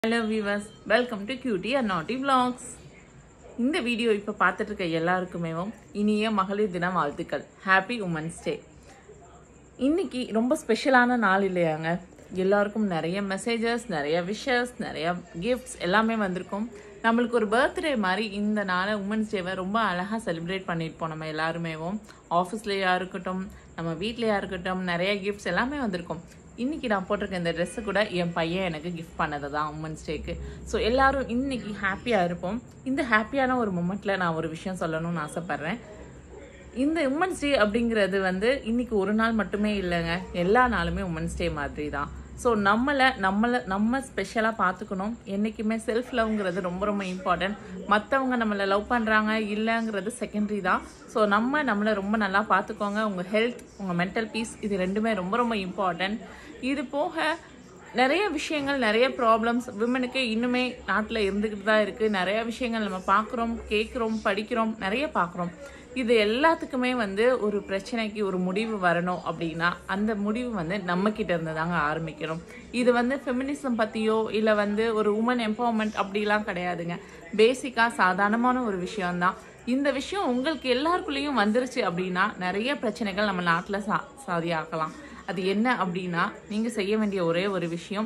Hello viewers, welcome to Cutie and Naughty Vlogs. இந்த video இப்போ பார்த்துட்டு இருக்க எல்லாருக்குமே இனிய மகளிர் தின வாழ்த்துக்கள். Happy women's day. இன்னைக்கு ரொம்ப ஸ்பெஷலான நாள் இல்லையாங்க. எல்லாருக்கும் நிறைய மெசேஜஸ், நிறைய விஷஸ், நிறைய கிஃப்ட்ஸ் எல்லாமே வந்திருக்கும். நம்மளுக்கு ஒரு பர்த்டே மாதிரி இந்த நாளை உமன்ஸ் டேவை ரொம்ப அழகாக செலிப்ரேட் பண்ணியிருப்போம். நம்ம எல்லாருமே ஆஃபீஸ்லேயா இருக்கட்டும், நம்ம வீட்லேயா இருக்கட்டும், நிறைய கிஃப்ட்ஸ் எல்லாமே வந்திருக்கும். இன்னைக்கு நான் போட்டிருக்க இந்த ட்ரெஸ்ஸு கூட என் பையன் எனக்கு கிஃப்ட் பண்ணது தான் உமன்ஸ் டேக்கு. ஸோ எல்லாரும் இன்னைக்கு ஹாப்பியாக இருப்போம். இந்த ஹாப்பியான ஒரு மொமெண்ட்டில் நான் ஒரு விஷயம் சொல்லணும்னு ஆசைப்பட்றேன். இந்த உமன்ஸ் டே அப்படிங்கிறது இன்னைக்கு ஒரு நாள் மட்டுமே இல்லைங்க, எல்லா நாளுமே உமன்ஸ் டே மாதிரி தான். ஸோ நம்ம ஸ்பெஷலாக பார்த்துக்கணும். என்றைக்குமே செல்ஃப் லவ்ங்கிறது ரொம்ப ரொம்ப இம்பார்ட்டன்ட். மற்றவங்க நம்மளை லவ் பண்ணுறாங்க இல்லைங்கிறது செகண்டரி தான். ஸோ நம்மளை ரொம்ப நல்லா பார்த்துக்கோங்க. உங்கள் ஹெல்த், உங்கள் மென்டல் பீஸ், இது ரெண்டுமே ரொம்ப ரொம்ப இம்பார்ட்டன்ட். இது போக நிறைய விஷயங்கள், நிறைய ப்ராப்ளம்ஸ் விமனுக்கு இன்னுமே நாட்டில் இருந்துக்கிட்டு தான் இருக்குது. நிறைய விஷயங்கள் நம்ம பார்க்குறோம், கேட்குறோம், படிக்கிறோம், நிறைய பார்க்குறோம். இது எல்லாத்துக்குமே ஒரு பிரச்சனைக்கு ஒரு முடிவு வரணும் அப்படின்னா அந்த முடிவு நம்ம கிட்ட இருந்து தாங்க ஆரம்பிக்கணும். இது ஃபெமினிசம் பற்றியோ இல்லை ஒரு உமன் எம்பவர்மெண்ட் அப்படிலாம் கிடையாதுங்க. பேசிக்காக சாதாரணமான ஒரு விஷயம்தான். இந்த விஷயம் உங்களுக்கு எல்லாருக்குள்ளேயும் வந்துருச்சு அப்படின்னா நிறைய பிரச்சனைகள் நம்ம நாட்டில் சாதியாக்கலாம். அது என்ன அப்படின்னா, நீங்கள் செய்ய வேண்டிய ஒரே ஒரு விஷயம்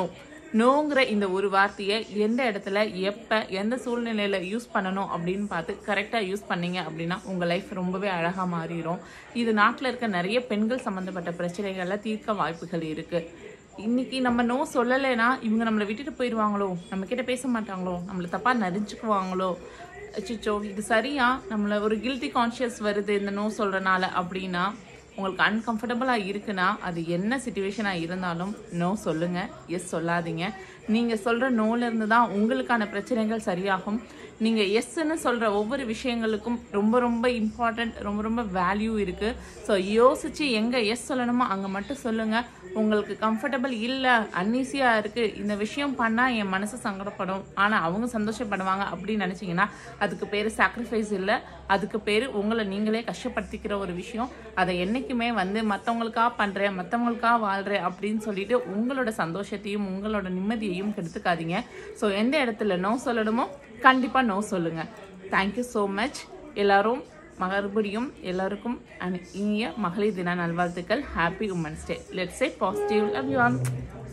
நோங்கிற இந்த ஒரு வார்த்தையை எந்த இடத்துல, எப்போ, எந்த சூழ்நிலையில் யூஸ் பண்ணணும் அப்படின்னு பார்த்து கரெக்டாக யூஸ் பண்ணீங்க அப்படின்னா உங்கள் லைஃப் ரொம்பவே அழகாக மாறிடும். இது நாட்டில் இருக்க நிறைய பெண்கள் சம்மந்தப்பட்ட பிரச்சனைகளில் தீர்க்க வாய்ப்புகள் இருக்குது. இன்னைக்கு நம்ம நோ சொல்லலைன்னா இவங்க நம்மளை விட்டுட்டு போயிடுவாங்களோ, நம்மக்கிட்ட பேச மாட்டாங்களோ, நம்மளை தப்பாக நடிச்சுக்குவாங்களோ, அச்சிச்சோ இது சரியா, நம்மளை ஒரு கில்ட்டி கான்ஷியஸ் வருது இந்த நோ சொல்கிறனால அப்படின்னா, உங்களுக்கு அன்கம்ஃபர்டபுளாக இருக்குன்னா அது என்ன சிச்சுவேஷனாக இருந்தாலும் நோ சொல்லுங்கள், எஸ் சொல்லாதீங்க. நீங்கள் சொல்கிற நோலேருந்து தான் உங்களுக்கான பிரச்சனைகள் சரியாகும். நீங்கள் எஸ்ன்னு சொல்கிற ஒவ்வொரு விஷயங்களுக்கும் ரொம்ப ரொம்ப இம்பார்ட்டண்ட், ரொம்ப ரொம்ப வேல்யூ இருக்குது. ஸோ யோசித்து எங்கே எஸ் சொல்லணுமோ அங்கே மட்டும் சொல்லுங்கள். உங்களுக்கு கம்ஃபர்டபுள் இல்லை, அன்ஈஸியாக இருக்குது, இந்த விஷயம் பண்ணால் என் மனசு சங்கடப்படும் ஆனால் அவங்க சந்தோஷப்படுவாங்க அப்படின்னு நினச்சிங்கன்னா அதுக்கு பேர் சாக்ரிஃபைஸ் இல்லை, அதுக்கு பேர் உங்களை நீங்களே கஷ்டப்படுத்திக்கிற ஒரு விஷயம். அதை என்றைக்குமே மற்றவங்களுக்காக பண்ணுறேன், மற்றவங்களுக்காக வாழ்கிறேன் அப்படின்னு சொல்லிட்டு உங்களோட சந்தோஷத்தையும் உங்களோட நிம்மதியையும் கெடுத்துக்காதீங்க. ஸோ எந்த இடத்துல நோ சொல்லணுமோ கண்டிப்பாக நோ சொல்லுங்கள். Thank you so much. எல்லாரும் மறுபடியும் எல்லாருக்கும் இனிய மகளிர் தின நல்வாழ்த்துக்கள். Happy women's day. Let's say positive. Love you all.